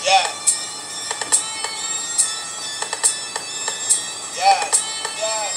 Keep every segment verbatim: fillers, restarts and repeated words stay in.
Yeah. Yeah. Yeah.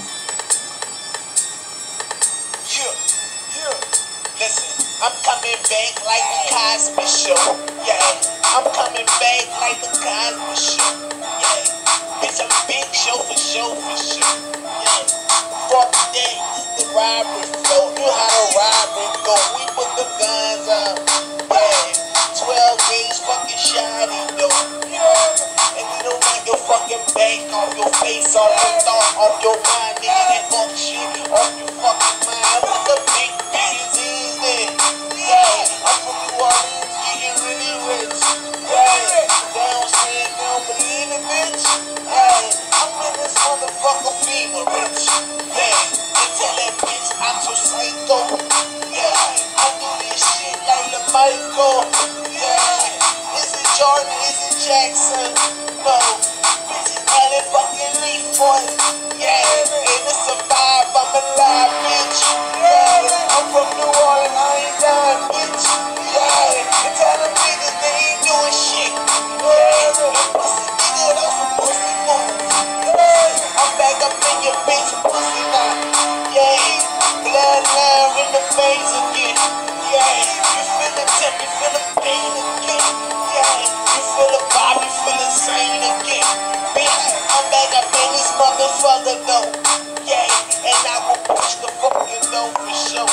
Yeah. Yeah. Listen, I'm coming back like the Cosby Show. Yeah. I'm coming back like the Cosby Show. Yeah. Bitch, I'm big show for show for sure. Yeah. Fuck that, it's the robbery flow. You know how the robbery go. We put the guns up. Yeah. twelve gauge fucking shotty though. Yeah. And we don't knock your fucking back off your face, off your thought, off your mind, nigga. That fuck shit off your fucking mind. What's the big disease then? Yeah. I'm from New Orleans, getting really rich. Yeah. They don't say it, they don't believe it, bitch. Yeah. I'm in this motherfucker fever rich. Yeah. And tell that bitch I'm so psycho. Yeah. I do this shit like the Michael. Yeah. Is it Jordan? Is it Jackson? No. Bitch is Allen fucking Leaf boy. Yeah. And it's a vibe, I'm alive, bitch. Yeah. I'm from New Orleans, I ain't dying, bitch. Yeah. And tell them niggas they ain't doing shit. Yeah. Pussy nigga, those some pussy moves. Yeah. I'm back up in your bitch, pussy now. Yeah. Bloodline in the veins again. Yeah. You feel the temp, you feel the pain again. Yeah. You feel the vibe, you feel the same again. Bitch, I'm back up in this motherfucker though. Yeah. And I will push the fucking dough for sure.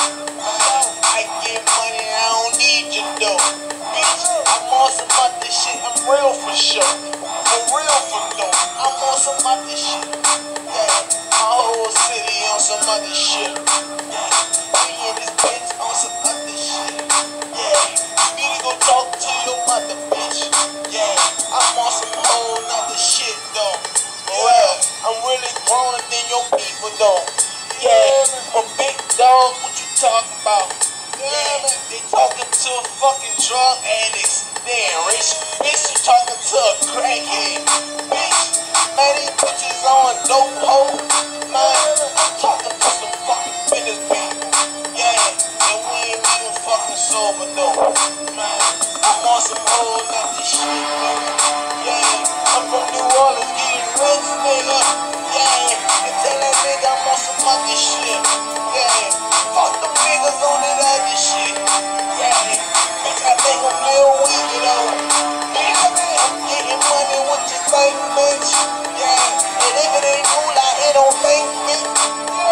I get money, I don't need your dough. Bitch, I'm on some other shit, I'm real for sure. For real for dough, I'm on some other shit. Yeah, my whole city on some other shit. Yeah, me and this bitch on some other shit. Yeah, you need to go talk to your mother, bitch. Yeah, I'm on some whole nother shit though. Well, I'm really growing than your people though. Yeah, I'm a big dog, what you talking about? Yeah, they talking to fucking drug addicts. Damn, rich bitch, you talking to a crackhead. Bitch, man, these bitches on dope hoe. Man, I'm talking to some fucking fitness people. Yeah, and we ain't even fucking sober though. Man, I'm on some whole nother shit, nigga. Yeah, I'm from New Orleans, getting rich, nigga. Yeah, and tell that nigga I'm on some other shit. Yeah, fuck the niggas on that other shit. Yeah, bitch, I think I'm Lil Weezy though. Bitch, I'm getting money, what you think, bitch? Yeah, and if it ain't cool, I it don't think, bitch.